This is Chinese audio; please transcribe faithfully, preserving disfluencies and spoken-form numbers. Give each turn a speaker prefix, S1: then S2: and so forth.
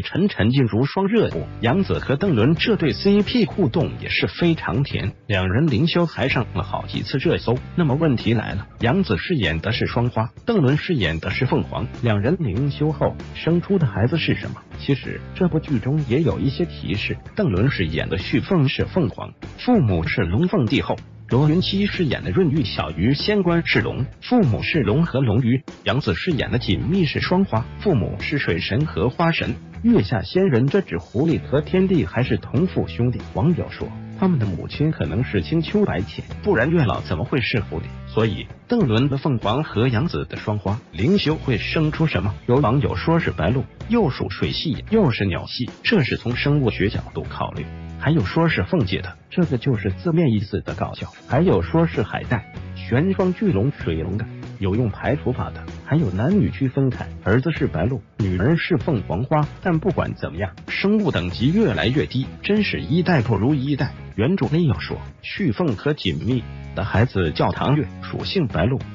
S1: 沉沉浸如双热舞。杨紫和邓伦这对 C P 互动也是非常甜，两人灵修还上了好几次热搜。那么问题来了，杨紫饰演的是双花，邓伦饰演的是凤凰，两人灵修后生出的孩子是什么？其实这部剧中也有一些提示，邓伦饰演的旭凤是凤凰，父母是龙凤帝后。罗云熙饰演的润玉小鱼仙官是龙，父母是龙和龙鱼。杨紫饰演的锦觅是双花，父母是水神和花神。月下仙人这只狐狸和天帝还是同父兄弟。网友说他们的母亲可能是青丘白浅，不然月老怎么会是狐狸？所以邓伦的凤凰和杨紫的双花灵修会生出什么？有网友说是白鹭，又属水系又是鸟系，这是从生物学角度考虑。还有说是凤界的，这个就是字面意思的搞笑。还有说是海带、玄双巨龙、水龙的，有用排除法的。还有男女区分开，儿子是白鹭，女儿是凤凰花。但不管怎么样，生物等级越来越低，真是一代不如一代。原主内要说，旭凤和锦觅的孩子叫唐月，属性白鹭。